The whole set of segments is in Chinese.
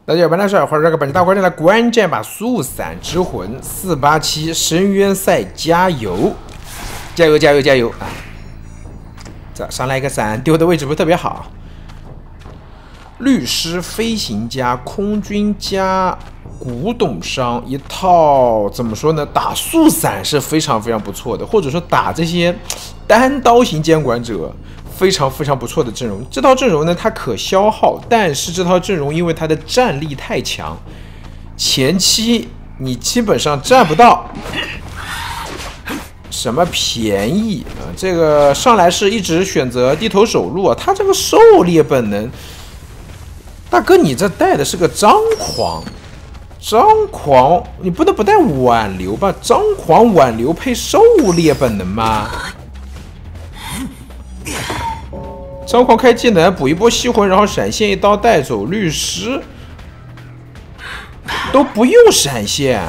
大家好，本来是或者这个本期大观众来观战吧，速闪之魂487深渊赛，加油，加油，加油，加油啊！这上来一个伞，丢的位置不是特别好。律师、飞行家、空军加古董商一套，怎么说呢？打速闪是非常非常不错的，或者说打这些单刀型监管者。 非常非常不错的阵容，这套阵容呢，它可消耗，但是这套阵容因为它的战力太强，前期你基本上占不到什么便宜啊。这个上来是一直选择低头走路啊，他这个狩猎本能，大哥你这带的是个张狂，你不能不带挽留吧？张狂挽留配狩猎本能吗？ 张狂开技能补一波吸魂，然后闪现一刀带走律师，都不用闪现，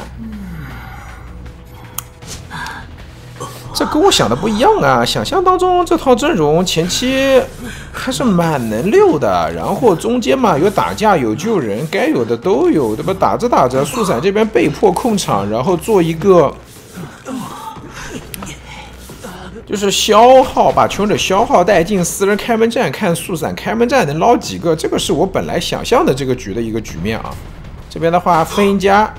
这跟我想的不一样啊！想象当中这套阵容前期还是蛮能溜的，然后中间嘛有打架有救人，该有的都有，对吧？打着打着，速闪这边被迫控场，然后做一个。 就是消耗，把穷者消耗殆尽，私人开门战，看速闪开门战能捞几个，这个是我本来想象的这个局的一个局面啊。这边的话，飞行家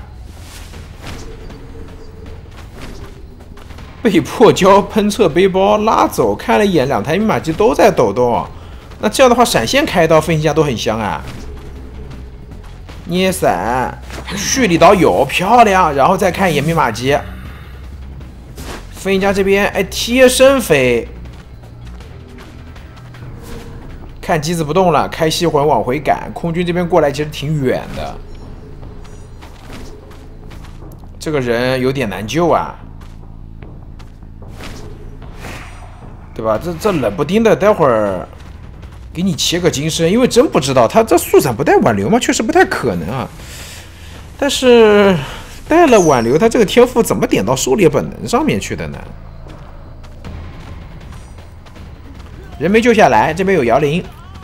被迫交喷测背包拉走，看了一眼两台密码机都在抖动，那这样的话，闪现开刀，飞行家都很香啊。捏闪，蓄力刀有漂亮，然后再看一眼密码机。 飞行家这边，哎，贴身飞，看机子不动了，开吸魂往回赶。空军这边过来其实挺远的，这个人有点难救啊，对吧？这冷不丁的，待会儿给你切个金身，因为真不知道他这速闪不带挽留吗？确实不太可能啊，但是。 带了挽留，他这个天赋怎么点到狩猎本能上面去的呢？人没救下来，这边有摇铃，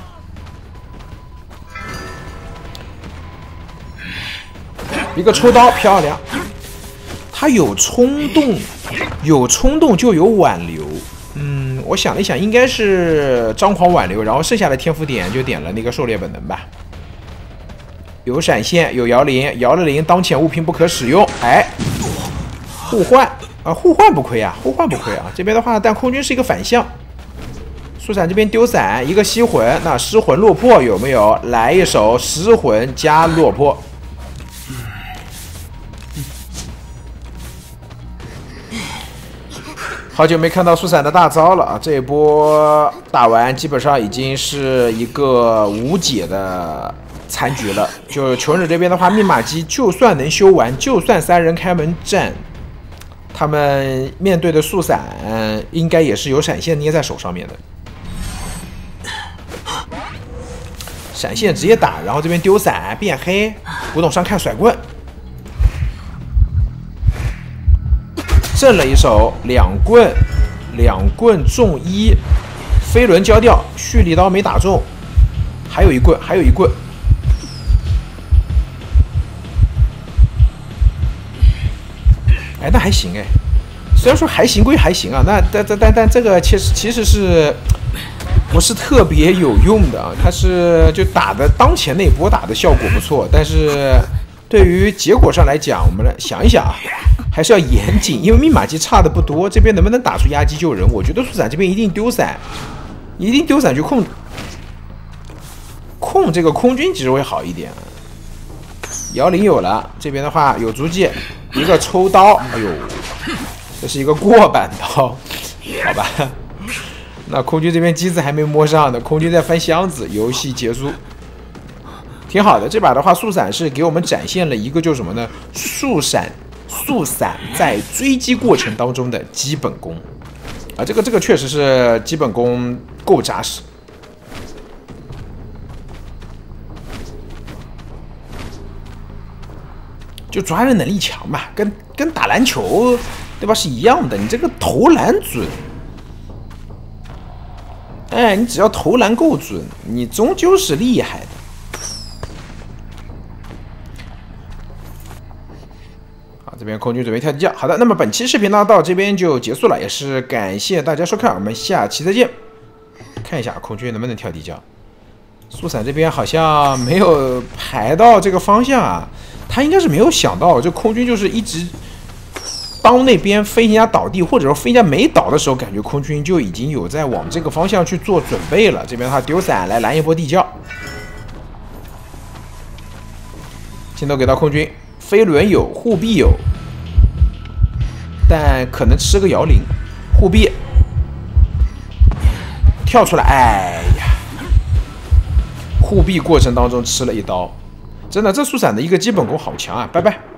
一个抽刀漂亮。他有冲动就有挽留。我想了一想，应该是张狂挽留，然后剩下的天赋点就点了那个狩猎本能吧。 有闪现，有摇铃，摇了铃，当前物品不可使用。哎，互换啊，互换不亏啊，互换不亏啊。这边的话，但空军是一个反向，速闪这边丢伞，一个吸魂，那失魂落魄有没有？来一手失魂加落魄。好久没看到速闪的大招了啊！这一波打完，基本上已经是一个无解的。 残局了，就求忍这边的话，密码机就算能修完，就算3人开门战，他们面对的速闪应该也是有闪现捏在手上面的。闪现直接打，然后这边丢伞变黑，古董商看甩棍，震了一手两棍中1，飞轮交掉，蓄力刀没打中，还有一棍，还有一棍。 哎，那还行哎，虽然说还行归还行啊，但这个其实是不是特别有用的啊？它是就打的当前那一波打的效果不错，但是对于结果上来讲，我们来想一想啊，还是要严谨，因为密码机差的不多，这边能不能打出压机救人？我觉得速闪这边一定丢伞，去控这个空军其实会好一点。摇铃有了，这边的话有足迹。 一个抽刀，哎呦，这是一个过板刀，好吧？那空军这边机子还没摸上呢，空军在翻箱子，游戏结束，挺好的。这把的话，速闪是给我们展现了一个就是什么呢？速闪在追击过程当中的基本功啊，这个确实是基本功够扎实。 就抓人能力强嘛，跟打篮球对吧是一样的。你这个投篮准，哎，你只要投篮够准，你终究是厉害的。 这边空军准备跳地窖。好的，那么本期视频呢到这边就结束了，也是感谢大家收看，我们下期再见。看一下空军能不能跳地窖。速伞这边好像没有排到这个方向啊，他应该是没有想到，这空军就是一直当那边飞行家倒地，或者说飞行家没倒的时候，感觉空军就已经有在往这个方向去做准备了。这边他丢伞来拦一波地窖，镜头给到空军，飞轮有，护臂有，但可能吃个摇铃，护臂跳出来，哎呀！护臂过程当中吃了一刀，真的，这速伞的一个基本功好强啊！拜拜。